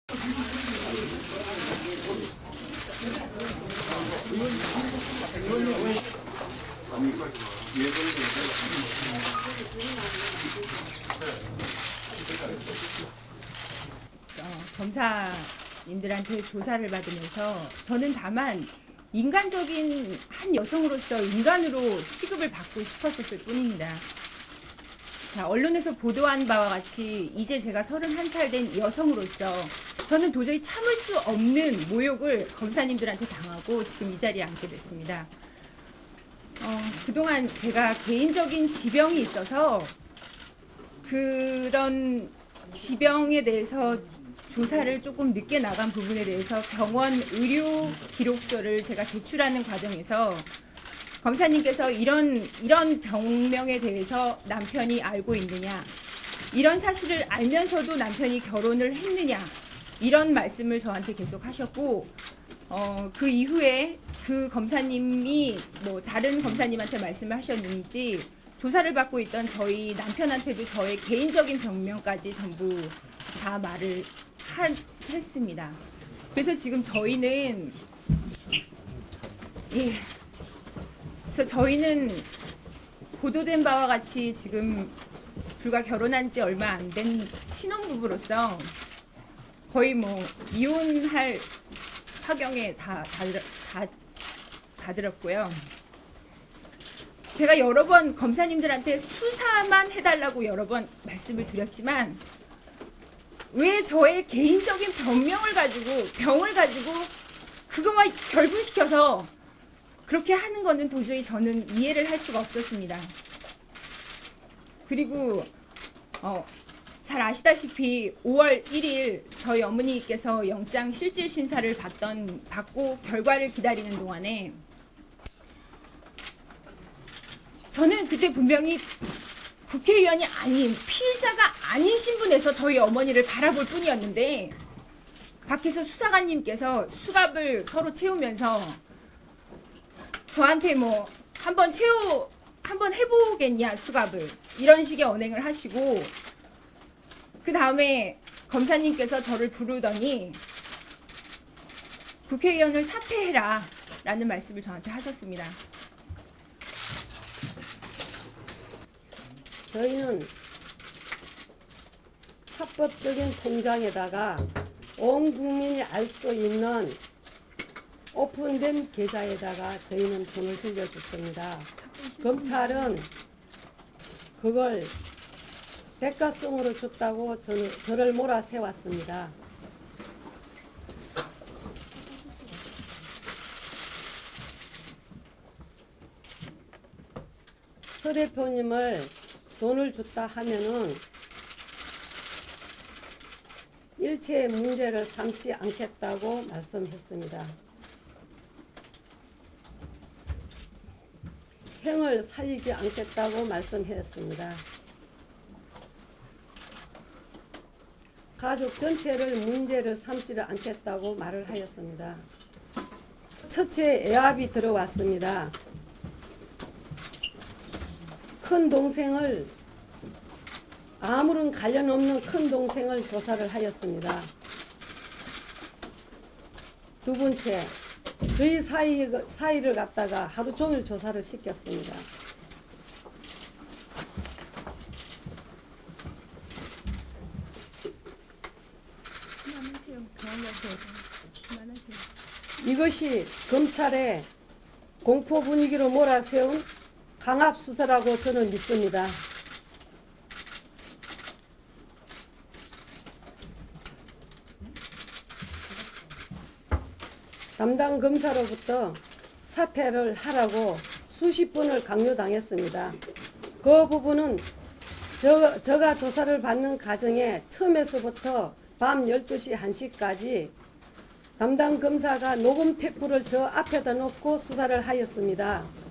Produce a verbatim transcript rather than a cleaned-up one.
어, 검사님들한테 조사를 받으면서 저는 다만 인간적인 한 여성으로서 인간으로 취급을 받고 싶었을 뿐입니다. 자, 언론에서 보도한 바와 같이 이제 제가 서른한 살 된 여성으로서 저는 도저히 참을 수 없는 모욕을 검사님들한테 당하고 지금 이 자리에 앉게 됐습니다. 어, 그동안 제가 개인적인 지병이 있어서 그런 지병에 대해서 조사를 조금 늦게 나간 부분에 대해서 병원 의료 기록서를 제가 제출하는 과정에서 검사님께서 이런 이런 병명에 대해서 남편이 알고 있느냐, 이런 사실을 알면서도 남편이 결혼을 했느냐, 이런 말씀을 저한테 계속 하셨고, 어, 그 이후에 그 검사님이 뭐 다른 검사님한테 말씀을 하셨는지 조사를 받고 있던 저희 남편한테도 저의 개인적인 병명까지 전부 다 말을 하, 했습니다. 그래서 지금 저희는 예. 그래서 저희는 보도된 바와 같이 지금 불과 결혼한 지 얼마 안 된 신혼부부로서 거의 뭐 이혼할 파경에 다, 다, 다, 다 들었고요. 제가 여러 번 검사님들한테 수사만 해달라고 여러 번 말씀을 드렸지만 왜 저의 개인적인 병명을 가지고 병을 가지고 그거와 결부시켜서 그렇게 하는 거는 도저히 저는 이해를 할 수가 없었습니다. 그리고 어, 잘 아시다시피 오월 일일 저희 어머니께서 영장 실질 심사를 받던 받고 결과를 기다리는 동안에 저는 그때 분명히 국회의원이 아닌 피의자가 아닌 신분에서 저희 어머니를 바라볼 뿐이었는데 밖에서 수사관님께서 수갑을 서로 채우면서 저한테 뭐 한번 채워 한번 해보겠냐 수갑을, 이런 식의 언행을 하시고, 그 다음에 검사님께서 저를 부르더니 국회의원을 사퇴해라 라는 말씀을 저한테 하셨습니다. 저희는 합법적인 통장에다가 온 국민이 알 수 있는 오픈된 계좌에다가 저희는 돈을 빌려줬습니다. 검찰은 그걸 대가성으로 줬다고 저는, 저를 몰아세웠습니다. 서 대표님을 돈을 줬다 하면은 일체의 문제를 삼지 않겠다고 말씀했습니다. 형을 살리지 않겠다고 말씀했습니다. 가족 전체를 문제를 삼지를 않겠다고 말을 하였습니다. 첫째 애압이 들어왔습니다. 큰 동생을, 아무런 관련 없는 큰 동생을 조사를 하였습니다. 두 번째, 저희 사이, 사이를 갖다가 하루 종일 조사를 시켰습니다. 이것이 검찰의 공포 분위기로 몰아세운 강압수사라고 저는 믿습니다. 담당 검사로부터 사퇴를 하라고 수십 번을 강요당했습니다. 그 부분은 저, 저가 조사를 받는 과정에 처음에서부터 밤 열두 시 한 시까지 담당 검사가 녹음 테이프를 저 앞에다 놓고 수사를 하였습니다.